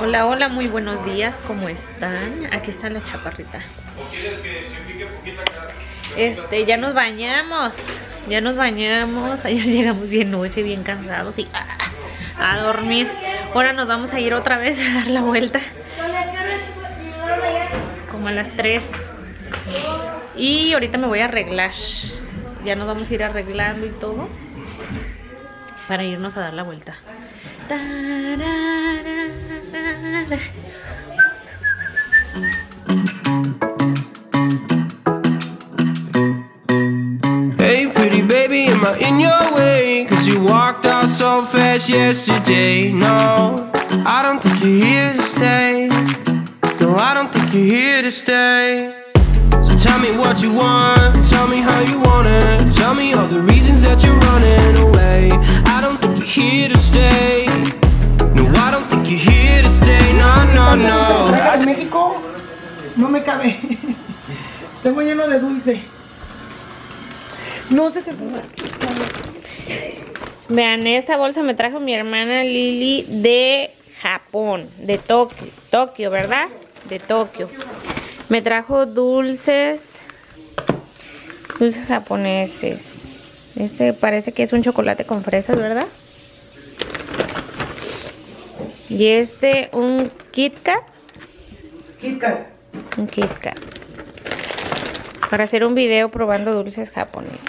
Hola, hola, muy buenos días, ¿cómo están? Aquí está la chaparrita. ¿O quieres que pique poquita cara? Ya nos bañamos, ayer llegamos bien noche, bien cansados y a dormir. Ahora nos vamos a ir otra vez a dar la vuelta. Como a las 3. Y ahorita me voy a arreglar. Ya nos vamos a ir arreglando y todo para irnos a dar la vuelta. Hey pretty baby, am I in your way? Cause you walked out so fast yesterday. No, I don't think you're here to stay. No, I don't think you're here to stay. So tell me what you want, tell me how you want it. Tell me all the reasons that you're running away. I don't think you're here to stay. No, I don't think you're here to stay. No, no, no. En México no me cabe. Tengo lleno de dulce. No sé qué. Vean, esta bolsa me trajo mi hermana Lili de Japón, de Tokio, ¿verdad? De Tokio. Me trajo dulces japoneses. Este parece que es un chocolate con fresas, ¿verdad? Y un Kit Kat. Kit Kat. Un Kit Kat. Para hacer un video probando dulces japoneses.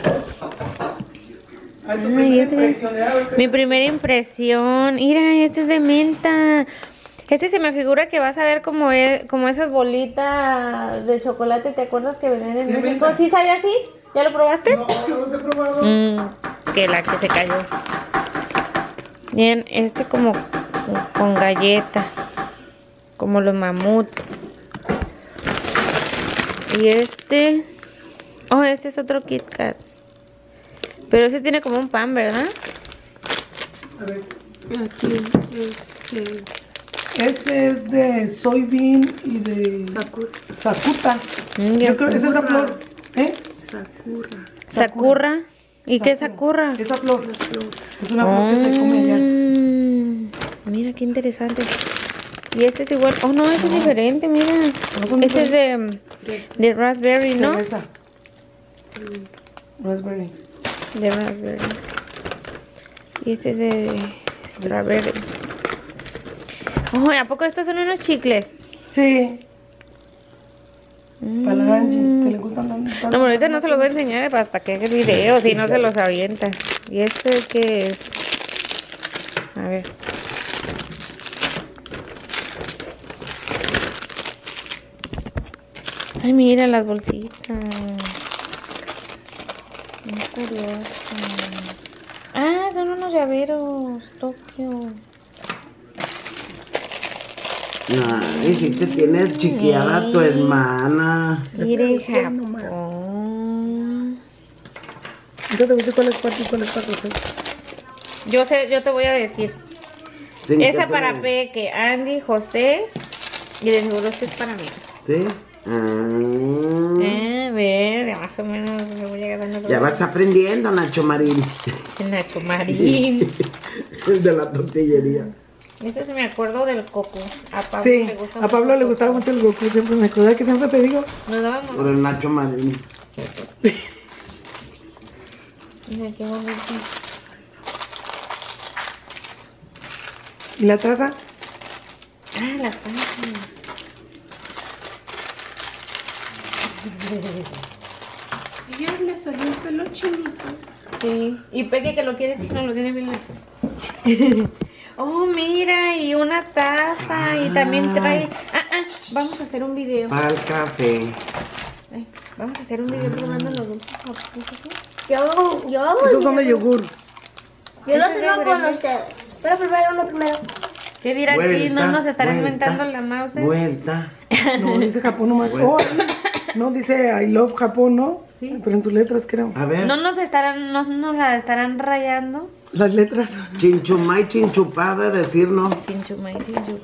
Ay, tu primera impresión, Mi primera impresión. Mira, este es de menta. Se me figura que vas a ver como esas bolitas de chocolate. ¿Te acuerdas que venían en México? menta. ¿Sí sabía así? ¿Ya lo probaste? No, no los he probado. Que la que se cayó. Bien, como con galleta. Como los mamuts. Y oh, este es otro Kit Kat. Pero ese tiene como un pan, ¿verdad? A ver. Aquí Ese es de soybean y de sakuta. Yo creo que es esa flor. ¿Eh? Sakura. ¿Y qué es Sakura? Esa flor. Es una flor que se come allá. Mira qué interesante. Y este es igual. Oh, no, este es diferente, mira. Este es de raspberry, ¿no? Cereza. Raspberry. De raspberry. Y este es de strawberry. Oh, ¿a poco estos son unos chicles? Sí. Para la Angie, que le gustan tanto. No, pero ahorita no se los voy a enseñar hasta que haga el video, si no se los avienta. ¿Y qué es? A ver. Ay, mira las bolsitas. Muy curioso. Ah, son unos llaveros. Tokio. Ay, si te tienes chiqueada tu hermana. Mire, Japón. Yo te voy a decir cuál es cuatro y cuál es cuatro. Yo te voy a decir. Sí, Esa ¿qué para te- Peque, Andy, José. Y de seguro este es para mí. ¿Sí? A ver, ya más o menos me voy agarrando. Ya vas aprendiendo, Nacho Marín. Nacho Marín. El de la tortillería. Esto sí me acuerdo del coco. A Pablo Sí, le gusta a Pablo mucho le el gustaba coco. mucho el Goku. Siempre me acordaba que siempre te digo. Nos dábamos. Por el Nacho Marín. Mira qué bonito. ¿Y la taza? Ah, la taza. ya le salió el pelo chinito. Sí. Y Peque que lo quiere chino, lo tiene bien así. Oh, mira, y una taza. Y también trae. Vamos a hacer un video. Para el café. Vamos a hacer un video probando los dulces japoneses. Yo hago Esos son de yogur. Yo los hago con ustedes. Pero uno primero. ¿Qué dirá aquí? Vuelta, No nos estarán vuelta, inventando la mouse. Vuelta. No, dice Japón nomás. Bueno. Oh, no, dice I love Japón, ¿no? Sí. Pero en sus letras creo. A ver. No nos la estarán rayando. Las letras. Chinchumay, chinchupada, decirnos. Chinchumay, chinchupada.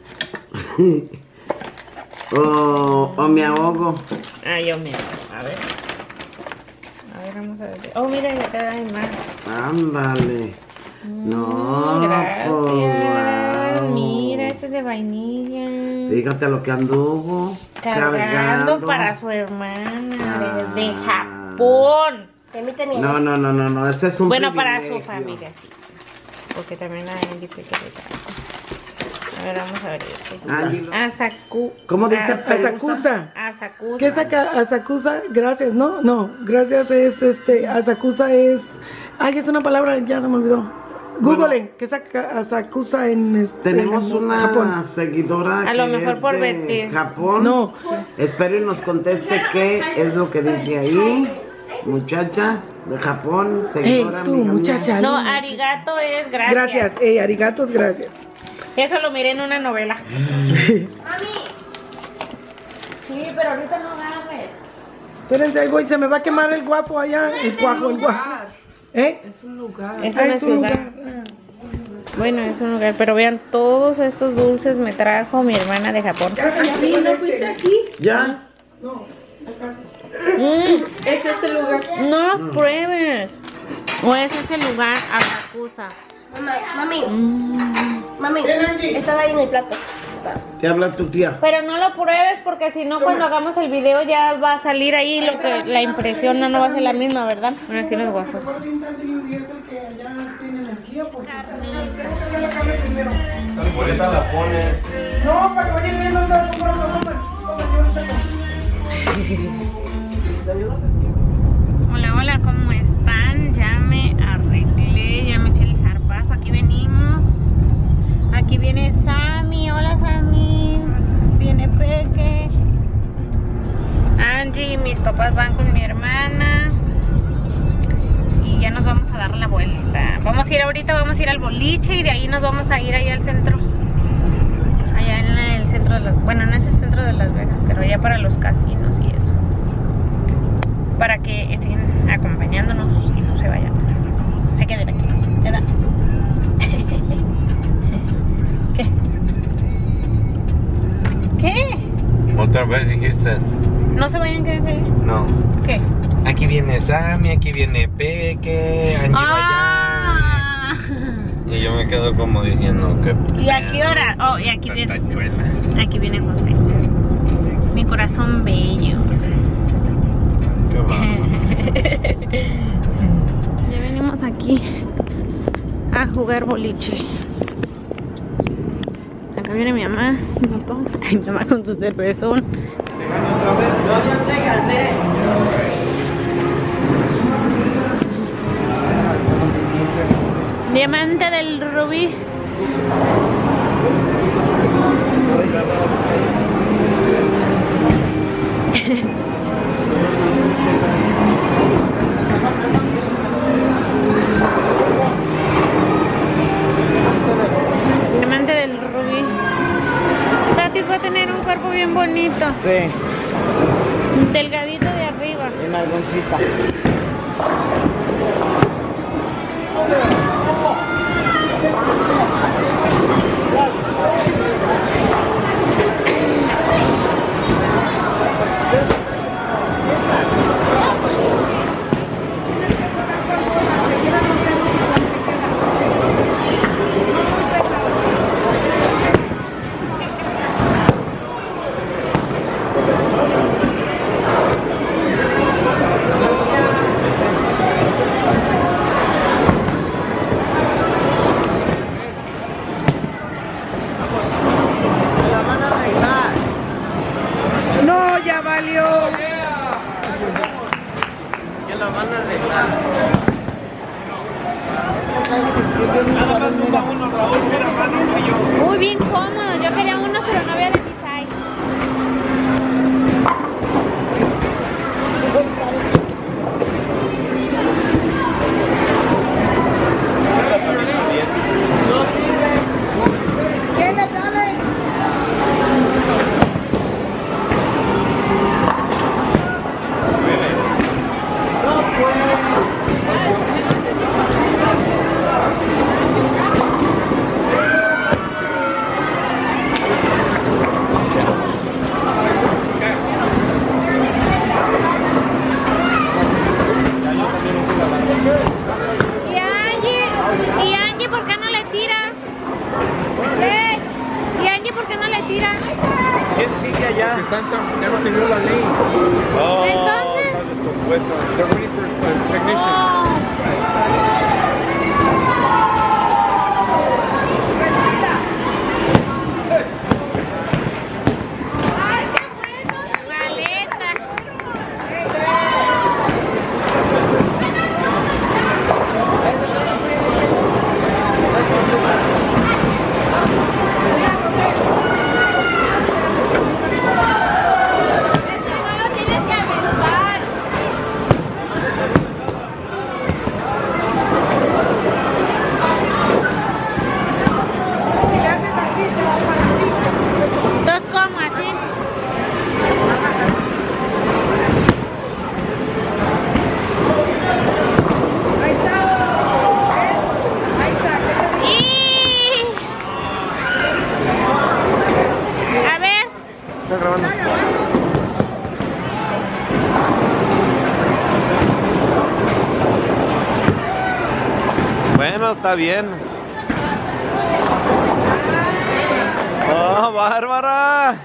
O me ahogo. Yo me a ver. A ver, vamos a ver. Oh, mira, y acá hay más. Ándale. No, Gracias. pues, wow. Mira, este es de vainilla. Fíjate lo que anduvo Cargando para su hermana desde Japón. No, ese es un bueno, para privilegio. su familia, sí. Porque también la Angie que le trajo. A ver, vamos a ver este. ¿Cómo dice? Asakusa. Asakusa. ¿Qué es Asakusa? Gracias, ¿no? No, gracias es Asakusa es. Ay, es una palabra, ya se me olvidó. Google, ¿qué es Asakusa en Tenemos una Japón? seguidora A lo que mejor es por de vestir. Japón. No. Espero y nos conteste qué es lo que dice ahí. Muchacha de Japón, seguidora tú, amiga mía. muchacha. No, arigato es gracias. Gracias, arigatos, gracias. Eso lo miré en una novela. Mami. Sí, pero ahorita no agarres. Espérense, ahí voy, se me va a quemar el guapo allá. El cuajo, el guapo. Es un lugar. Es Ah, una es un ciudad. lugar. Bueno, es un lugar, pero vean, todos estos dulces me trajo mi hermana de Japón. ¿Sí? ¿No fuiste aquí? ¿Ya? Es este lugar. No los pruebes. O es ese lugar, Asakusa. Mami, estaba ahí en el plato. Te habla tu tía. Pero no lo pruebes porque si no cuando hagamos el video ya va a salir ahí lo que la impresión no va a ser la misma, ¿verdad? Ahora sí los guajos. Ahorita la pones. No, para que vayan viendo el Hola, hola, ¿cómo están? Ya me arreglé, ya me eché el zarpazo, aquí venimos. Aquí viene Sammy, hola Sammy. Viene Peque. Angie, mis papás van con mi hermana. Y ya nos vamos a dar la vuelta. Vamos a ir ahorita, vamos a ir al boliche y de ahí nos vamos a ir allá al centro. Allá en el centro de Las... Bueno, no es el centro de Las Vegas, pero allá para los casinos y eso. Para que estén acompañándonos y no se vayan. Se queden aquí, ¿verdad? ¿Qué? ¿Qué? Otra vez dijiste. No se vayan, quédense ahí. No. ¿Qué? Aquí viene Sammy, aquí viene Peque, Angie Ah. y yo me quedo como diciendo que. ¿Y a qué hora? Oh, y aquí viene. Tachuela. Aquí viene José. Mi corazón bello. Qué va. Ya venimos aquí a jugar boliche. Acá viene mi mamá, mi papá, mi mamá con su cervezón. Diamante del Rubí. Diamante del Rubí. Tatis va a tener un cuerpo bien bonito. Sí, Delgadito de arriba. en algoncita. No, ya valió. ¿Quién la van a arreglar? Uy, bien cómodo. Yo quería uno, pero no había de mi size. ¿Qué le dale? tira. ¿Quién sigue allá? Ya no siguió la ley. Oh, Entonces. está descompuesto. They're waiting for a technician. Bueno, está bien. ¡Oh, Bárbara!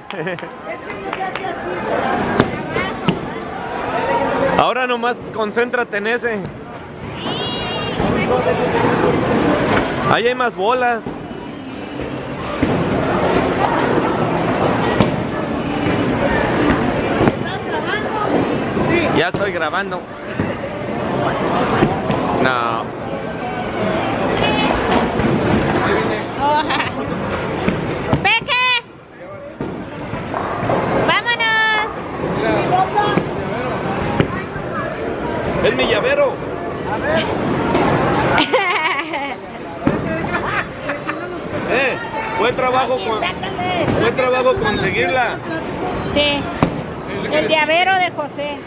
Ahora nomás concéntrate en ese. Ahí hay más bolas. Ya estoy grabando. No. ¡Peque! ¡Vámonos! Es mi llavero. Fue trabajo conseguirla. Sí. El llavero de José.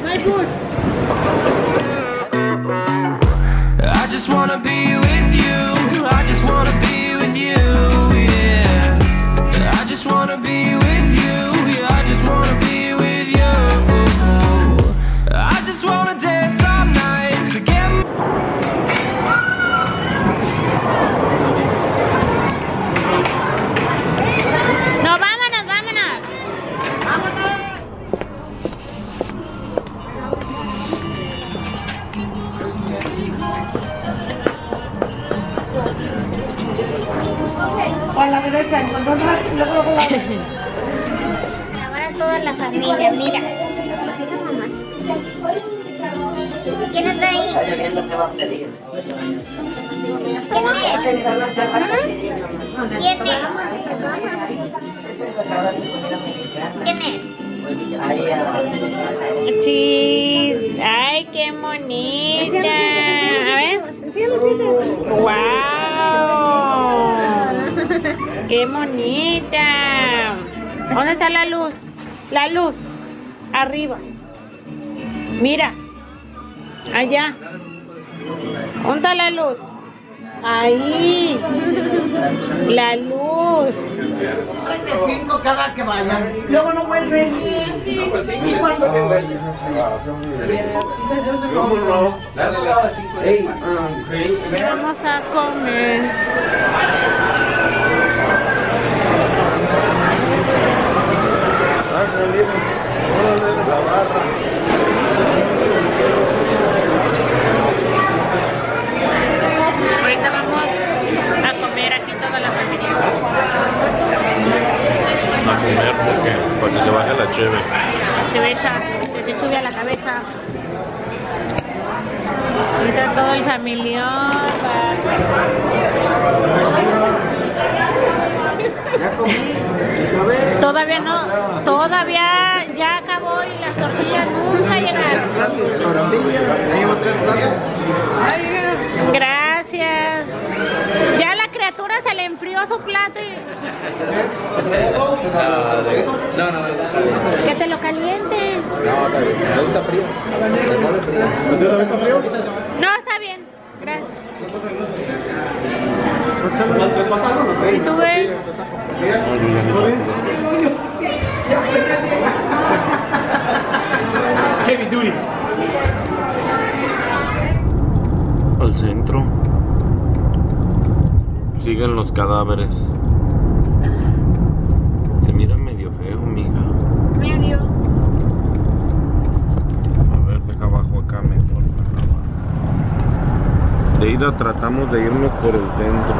I just wanna be with you. I just wanna be with you. Yeah. I just wanna be with you. Yeah, I just wanna be with you. I just wanna dance all night. Forget No, vámonos, vámonos. O a la derecha, entonces luego la derecha. Ahora toda la familia, mira. ¿Quién está ahí? ¿Quién es? Chis. Ay, qué bonita. A ver. Wow. Qué bonita. ¿Dónde está la luz? La luz. Arriba. Mira. Allá. ¿Dónde está la luz? Ahí. La luz. 5 cada que vayan. Luego no vuelven. ¿Y cuándo? Vamos a comer. Ahorita vamos a comer aquí toda la familia. A comer porque para que se baje la cheve. Chevecha, se te sube a la cabeza. Ahorita todo el familión. Todavía no, todavía ya acabó y las tortillas nunca llegaron. ¿Ya llevo 3 platos? Gracias. Ya la criatura se le enfrió su plato y... No. Que te lo caliente. No, está bien. Me gusta frío. ¿Tú también está frío? No, está bien. Gracias. ¿Les faltaron los ¿Y tú ves? Heavy duty. Al centro. Siguen los cadáveres. ida tratamos de irnos por el centro.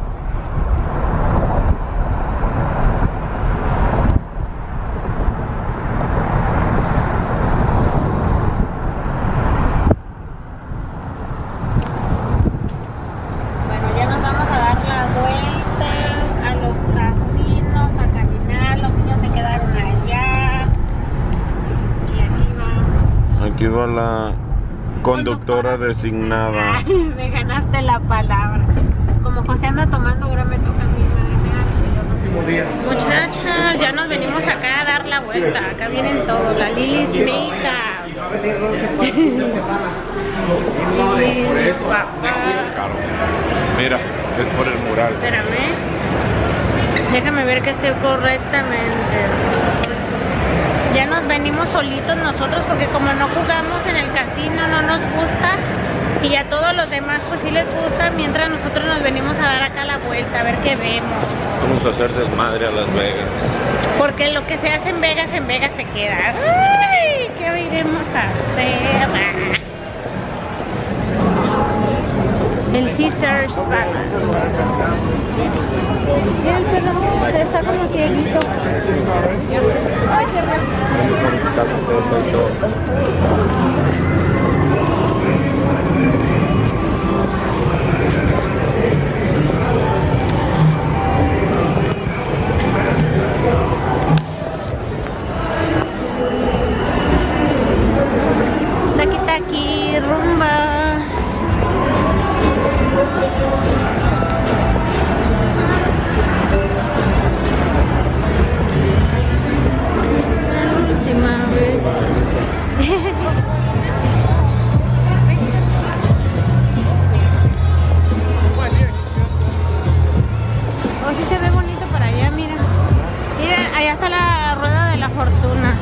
Bueno, ya nos vamos a dar la vuelta a los casinos, a caminar. Los niños se quedaron allá. Y aquí vamos. Aquí va la conductora designada. Ay, me ganaste la palabra. Como José anda tomando, ahora me toca a mí manejar. Muchachas, ya nos venimos acá a dar la vuelta. Acá vienen todos. La Lily's Makeup. Lily's papá. Mira, es por el mural. Espérame. Déjame ver que esté correctamente. Ya nos venimos solitos nosotros porque como no jugamos en el casino, no nos gusta. Y a todos los demás pues sí les gusta, mientras nosotros nos venimos a dar acá la vuelta, a ver qué vemos. Vamos a hacer desmadre a Las Vegas. Porque lo que se hace en Vegas se queda. ¡Ay! ¿Qué iremos a hacer? El Caesars Palace. Mira el perro, está como cieguito. Ay, qué raro. Taki taki rumba. La última vez. Oh, sí se ve bonito para allá, mira. Mira, allá está la rueda de la fortuna.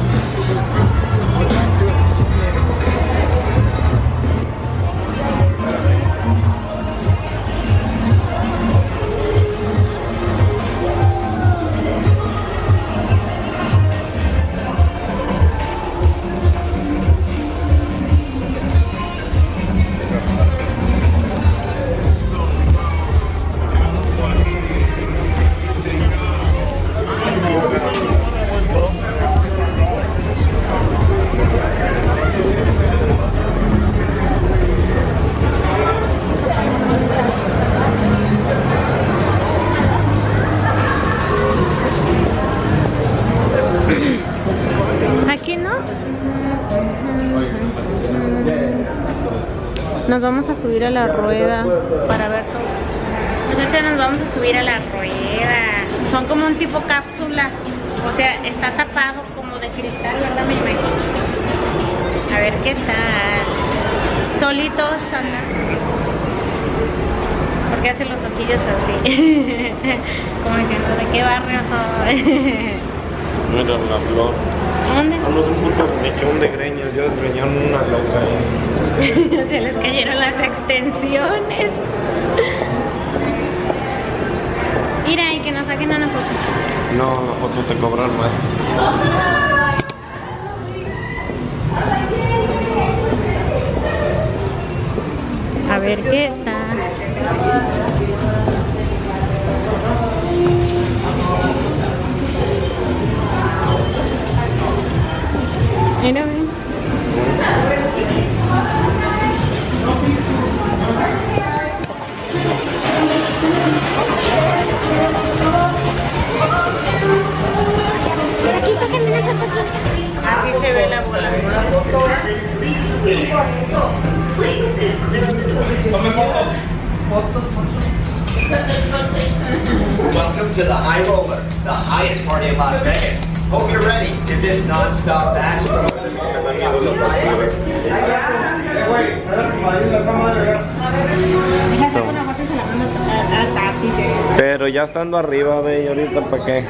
Aquí no. Nos vamos a subir a la rueda para ver todo. Muchachos, nos vamos a subir a la rueda. Son como un tipo cápsula. O sea, está tapado como de cristal, ¿verdad, mi mamá? A ver qué tal. Solitos andan. Porque hacen los ojillos así. Como diciendo, ¿de qué barrio soy? Mira la flor. ¿Dónde? A los putos mechón de greñas, ya desgreñaron una loca ahí. Se les cayeron las extensiones. Mira, y que nos saquen una foto. No, la foto te cobran más. A ver qué tal. Mira, ven. Así se ve la bola. Welcome to the High Roller, the highest party in Las Vegas. Hope you're ready. Is this non-stop action? Pero ya estando arriba, ve, y ahorita para qué.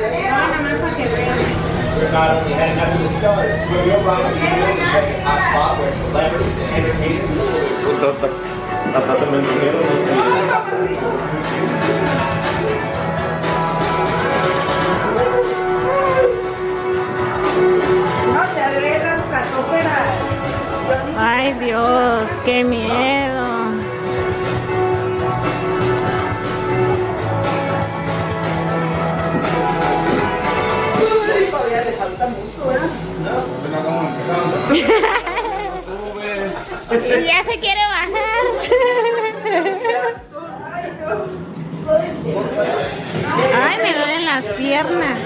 Not only heading up to the stars, but you're rocking the Vegas hot spot where celebrities and Ay, Dios, qué miedo. Y ya se quiere bajar. Ay, me duelen las piernas.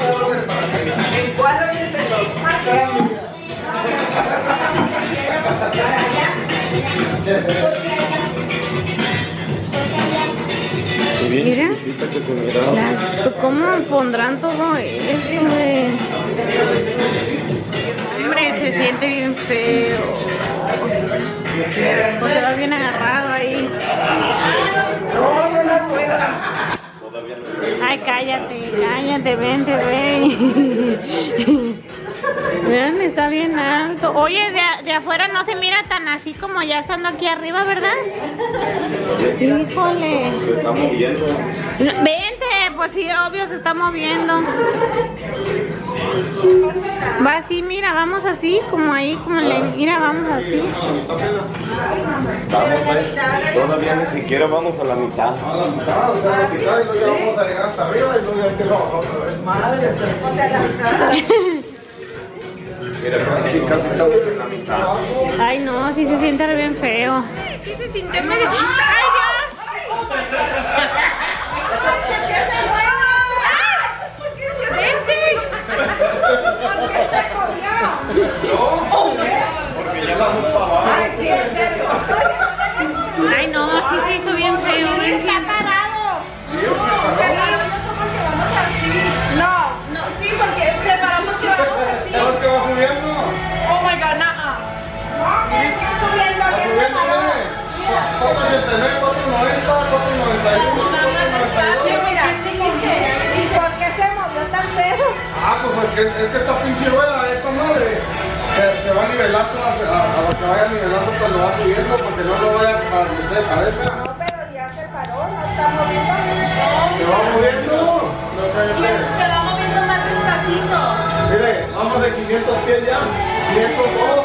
Mira, ¿cómo pondrán todo eso, güey? Hombre, se siente bien feo. O se va bien agarrado ahí. Ay, cállate, vente, ven. Vean, está bien alto. Oye, de afuera no se mira tan así como ya estando aquí arriba, ¿verdad? Híjole. Se está moviendo. Vente, pues sí, obvio se está moviendo. Va así, mira, vamos así, como ahí, como le... Mira, vamos así. Todavía ni siquiera vamos a la mitad. A la mitad, o sea, a la mitad y luego ya vamos a llegar hasta arriba y luego ya hay que bajar otra vez. Madre, mira, casi estamos en la mitad. Ay, no, sí se siente bien feo. Sí se siente medio... ¡Ay, Porque ya vamos para abajo. Ay, no, sí se hizo bien feo. Está parado. No, sí, porque se paró porque vamos así. ¿Es lo que va subiendo? Oh my god, nada. Está subiendo, ¿Está subiendo, mire? 489, 490, 491, 492. mira, ¿y por qué se movió tan feo? Ah, pues porque es que esta pinche rueda, esta madre, se va nivelando a lo que vaya nivelando cuando va subiendo, porque no lo vaya a meter de cabeza. No, pero ya se paró, no está moviendo. Se va moviendo. Se va moviendo más despacito. Mire, vamos de 500 pies ya, 502.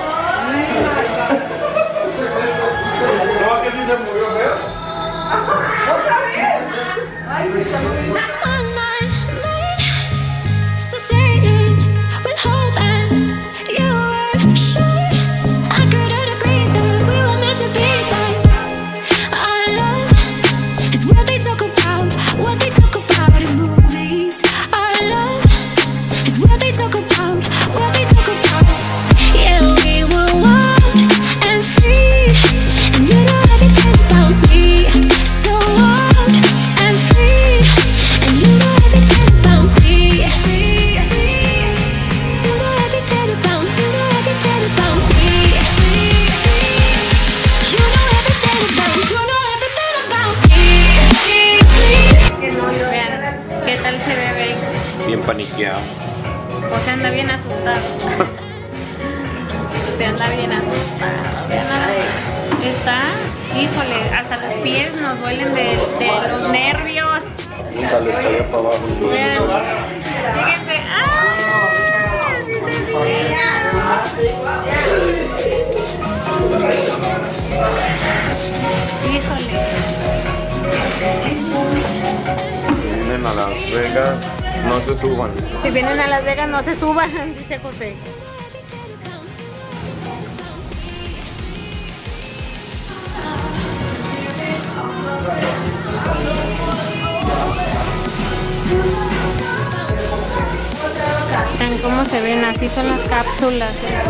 No, que sí se movió feo. ¿Otra vez? Ay, se está moviendo. With hope and you were sure I couldn't agree that we were meant to be, but our love is what they talk about in movies. Our love is what they talk about, Yeah, we were wild and free, and you know everything about me. So wild and free, and you know everything about me. vean, ¿qué tal se ve, Bey? Bien paniqueado. José anda bien asustado. Usted anda bien asustado. Vean nada más. Está, híjole, hasta los pies nos duelen de los nervios. Nunca le estaría para abajo. Vean, fíjense. ¡Ah! Híjole. Si vienen a Las Vegas, no se suban. Si vienen a Las Vegas, no se suban, dice José. Vean cómo se ven, así son las cápsulas.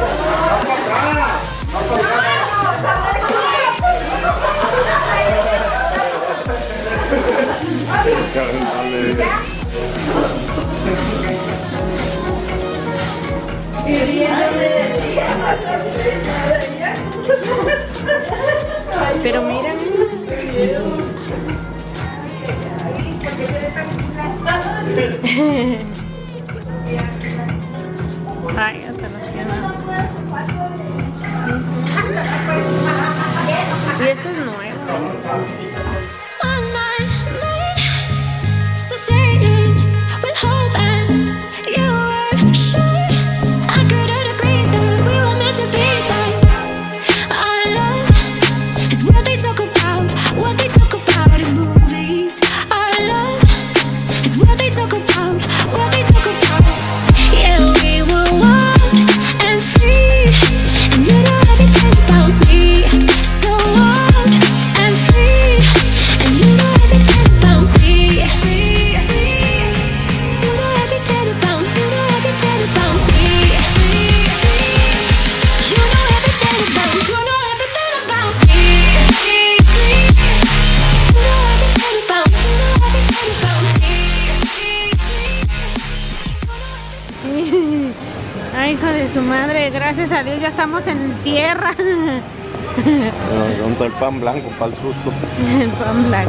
Pero mira. Ay, hasta las piernas. Y esto es nuevo. With hope and you were sure I couldn't agree that we were meant to be, but our love is what they talk about in movies. Our love is what they talk about, Yeah, we Ay, hijo de su madre, gracias a Dios ya estamos en tierra. ¿Dónde está el pan blanco para el susto? El pan blanco.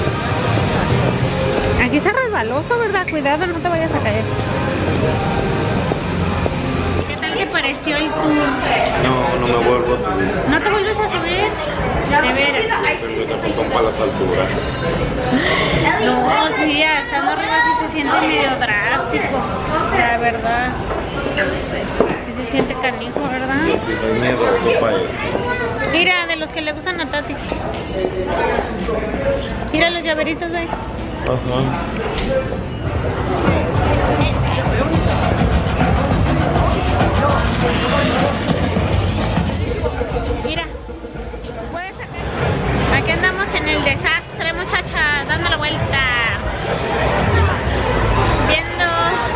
Aquí está resbaloso, ¿verdad? Cuidado, no te vayas a caer. ¿Qué tal te pareció el tour? No me vuelvo a subir. ¿No te vuelves a subir? De veras. Tengo ese botón para las alturas. No, sí, estando arriba sí se siente medio drástico. La verdad. Sí se siente canijo, ¿verdad? Yo sí soy miedoso para eso. Mira, de los que le gustan a Tati. Mira los llaveritos de ahí. Ajá. Mira, puedes sacar. Aquí andamos en el desastre, muchachas, dando la vuelta. Viendo.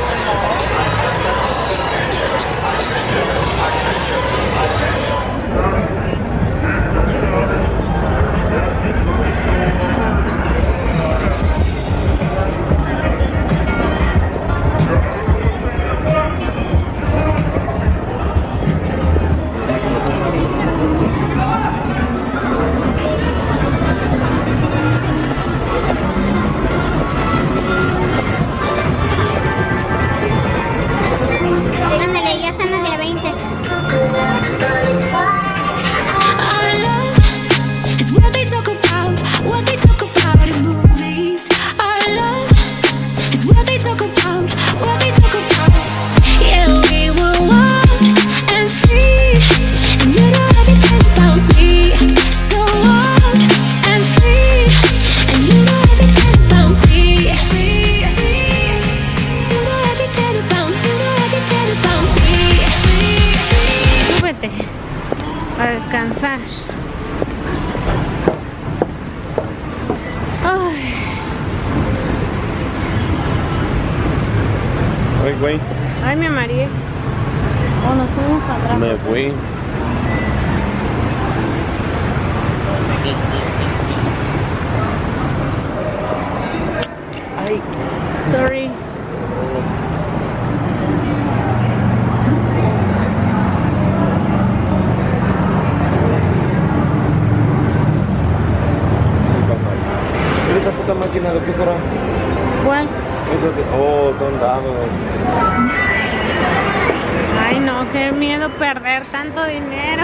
Ándale, ya están las de 20. Súbete a descansar. Ay. Ay, güey. Ay, me mareé. Oh, nos fuimos para atrás. Me fui. Ay, Sorry. ¿Mira esa puta máquina de qué será? ¿Cuál? Son dados. Ay, no, qué miedo perder tanto dinero.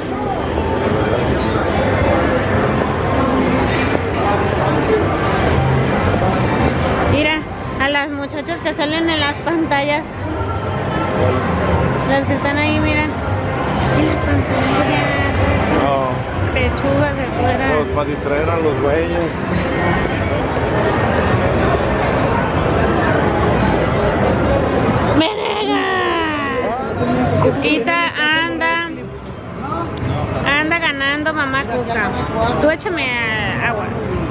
Mira, a las muchachas que salen en las pantallas. Las que están ahí, miran. En las pantallas. No. Pechugas de fuera. Pues para distraer a los güeyes. ¡Venega! Cuquita anda ganando mamá Cuca. Tú échame aguas.